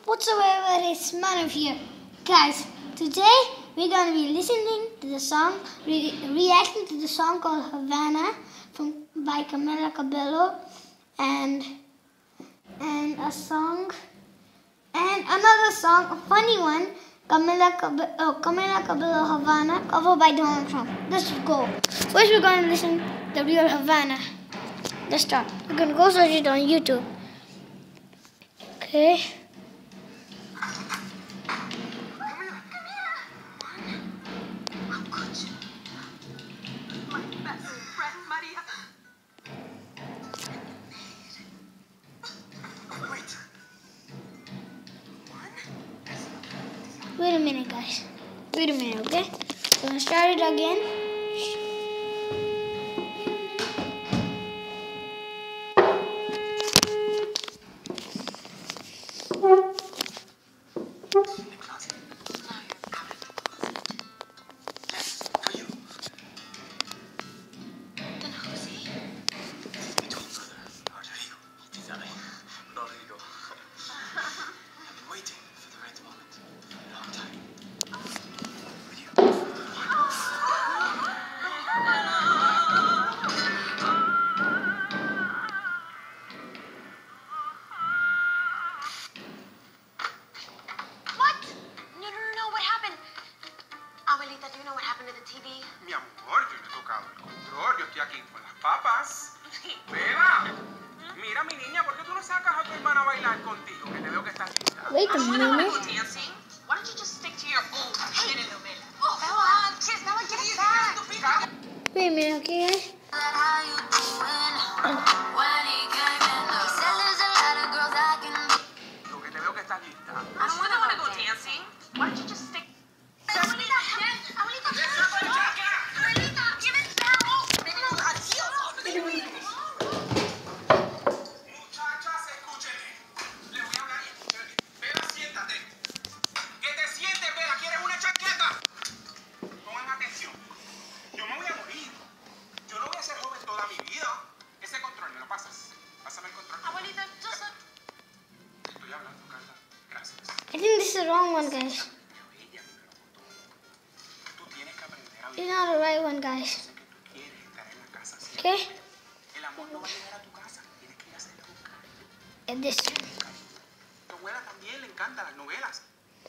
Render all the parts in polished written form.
whatsoever is none of you. Guys, today we're going to be listening to the song, reacting to the song called Havana by Camilla Cabello and a song, and another song, a funny one, Camilla Cabello Havana, covered by Donald Trump. Let's go. First we're going to listen to the real Havana. Let's start. You can go search it on YouTube. Okay. Wait a minute, guys. Wait a minute, okay? So I'm gonna start it again. Mi amor, yo no he tocado el control, yo estoy aquí con las papas. Beba, mira mi niña, ¿por qué tú no sacas a tu hermana a bailar contigo? Que te veo que estás lista. Wait a minute. Why don't you just stick to your old telenovela? Bella, kids, now get it back. Wait a minute, okay, guys? Lo que te veo que estás lista. I don't want to go dancing. Why don't you just stick? Muchachas, escúchenme. Les voy a hablar y escúchenme. Beba, siéntate. Que te sientes, Beba. ¿Quieres una chaqueta? Pongan atención. Yo me voy a morir. Yo no voy a ser joven toda mi vida. Ese control, ¿me lo pasas? Pásame el control. Abuelita, just Te estoy hablando, Carla. Gracias. I think this is the wrong one, guys. Pero ella me preguntó. Tú tienes que aprender a It's vivir. not the right one, guys. Sé que tú quieres estar en la casa siempre. Okay? El amor no va a llegar a tu casa. Tienes que ir a hacerlo buscar. And this. A tu abuela también le encantan las novelas.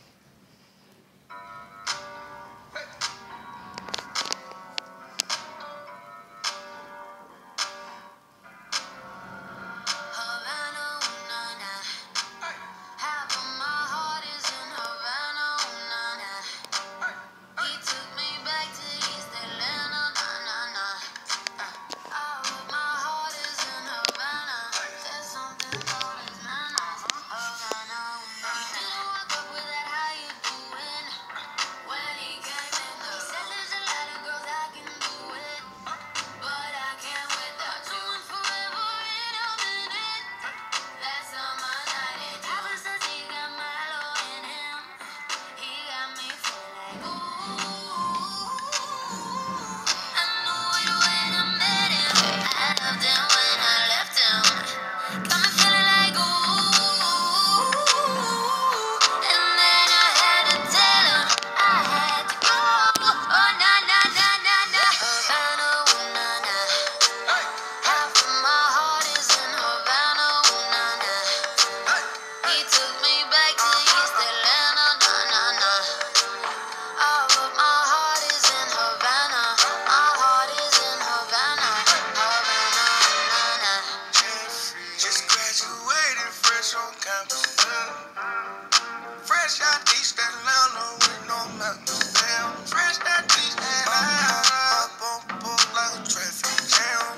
Fresh out East Atlanta with no mountains down. Fresh out East Atlanta, up on the board like a traffic jam.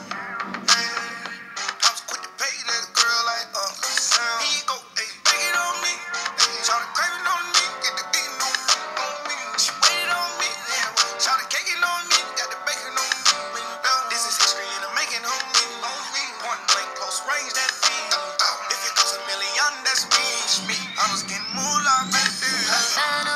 Hey, I was quick to pay that girl like Uncle Sam. Here you go, hey, take it on me. Hey, shout the craving on me, get the beating on me. She waited on me, yeah. Shout the caking on me, got the bacon on me. This is history and I'm making on me. Point blank, close range, that feed. If it goes a million, that's me. I was getting moolah, baby.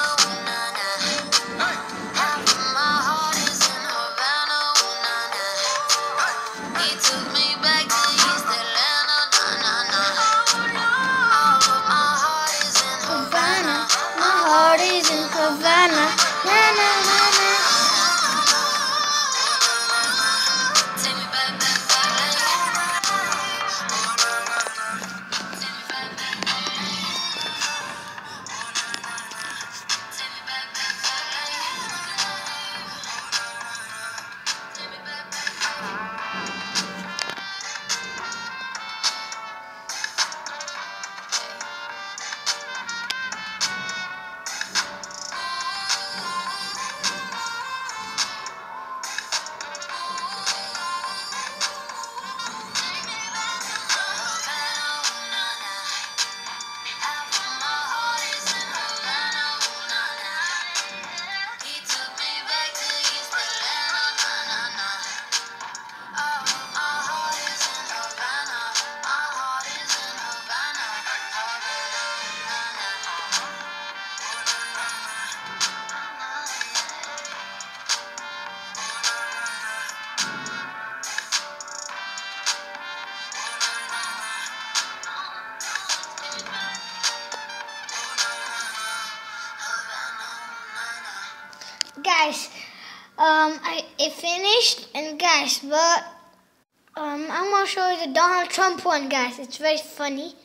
guys, it finished, and guys, but I'm gonna show you the Donald Trump one, guys. It's very funny.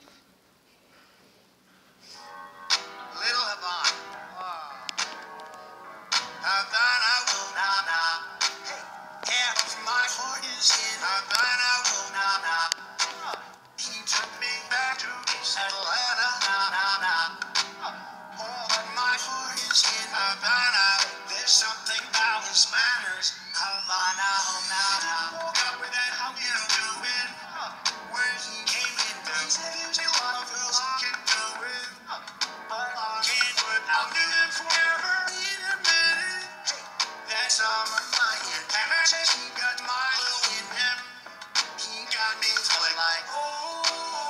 Little Havana. Havana, oh, nah, nah. Hey, half of my heart is in Havana, oh, nah, nah. He took me back to Atlanta, nah, nah, nah. Oh, but my heart is in Havana. There's something about his manners. Havana, oh, nah, nah. Woke up with that, how you doing? When he came in, he said, "There's a lot of girls who can do it, but I can't do it. I'll do them forever in a minute." That summer night, and I said he got my will in him. He got me feeling like, oh,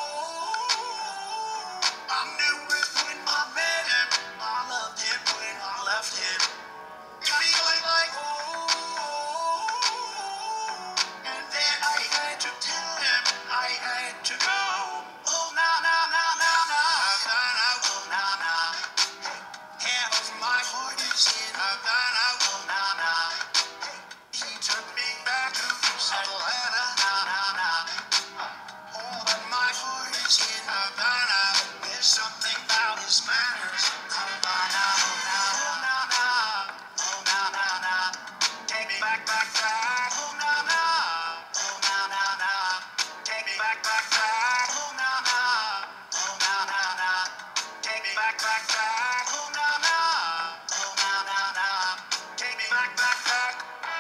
I knew it when I met him. I loved him when I left him. Got me feeling like, oh, and then I had to tell him I had to go. Oh, nah, nah, nah, nah, nah. Havana, oh, nah, nah. Half of my heart is in Havana, oh, nah, nah. He took me back to Atlanta, nah, nah, nah. Oh, but my heart is in Havana. There's something about his manners. Havana, oh, nah, nah, nah. Oh, nah, nah, nah. Take me back, back, back. Oh, nah, nah. Oh, nah, nah, nah. Take me back, back, back. Oh, nah, nah. Oh, nah, nah, nah. Take me back, back, back. Oh, nah, nah. Oh, nah, nah, nah. Take me back, back, back.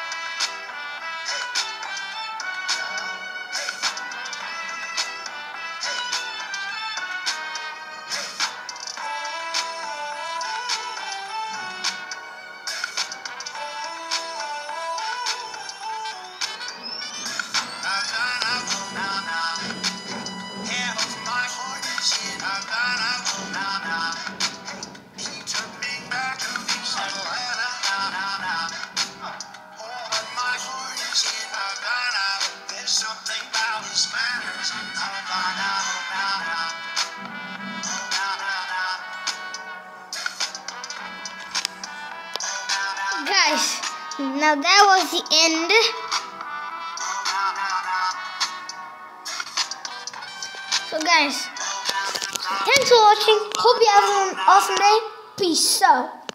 Havana, oh, nah, nah. Half of my heart is in Havana, oh, nah, nah. He took me back to Atlanta, nah, nah, nah. Oh, but my heart is in Havana. There's something about his manners. Havana, oh, nah, nah. Oh, nah, nah, nah. Oh, nah, nah, nah. Guys, now that was the end. Oh, nah, nah, nah. So guys, thanks for watching. Hope you have an awesome day. Peace out.